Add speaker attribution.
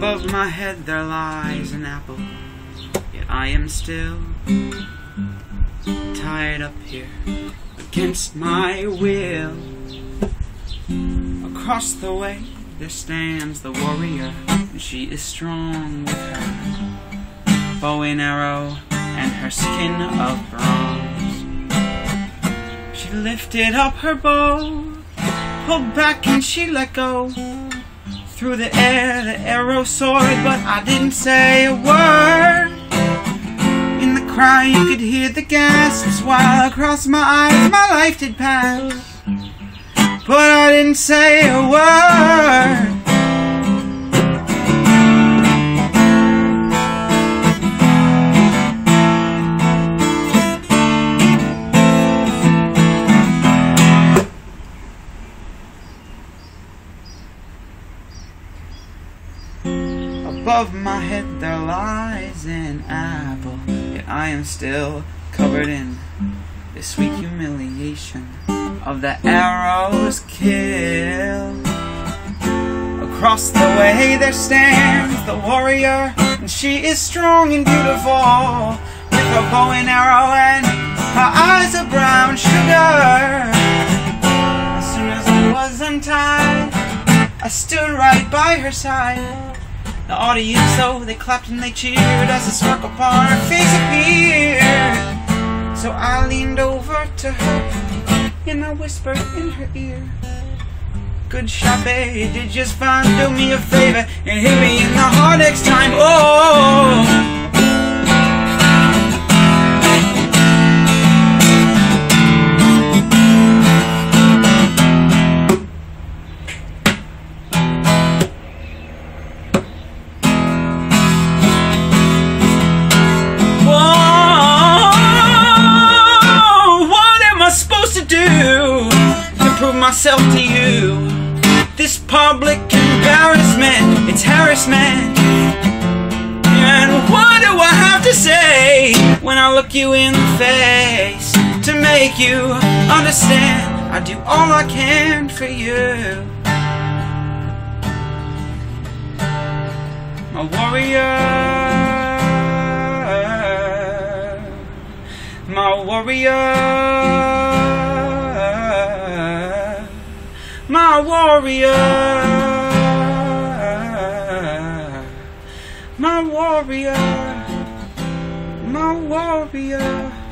Speaker 1: Above my head there lies an apple, yet I am still tied up here against my will. Across the way there stands the warrior, and she is strong with her bow and arrow and her skin of bronze. She lifted up her bow, pulled back and she let go. Through the air the arrow soared, but I didn't say a word. In the cry you could hear the gasps, while across my eyes my life did pass, but I didn't say a word. Above my head there lies an apple, yet I am still covered in the sweet humiliation of the arrow's kill. Across the way there stands the warrior, and she is strong and beautiful, with her bow and arrow and her eyes of brown sugar. As soon as I was untied, I stood right by her side. The audience, though, they clapped and they cheered as a smirk upon her face appeared. So I leaned over to her and I whispered in her ear, "Good shot, babe, you did just fine. Do me a favor and hit me in the heart next time." Oh! Myself to you, this public embarrassment, it's harassment. And what do I have to say when I look you in the face to make you understand I do all I can for you? My warrior, my warrior, my warrior, my warrior, my warrior.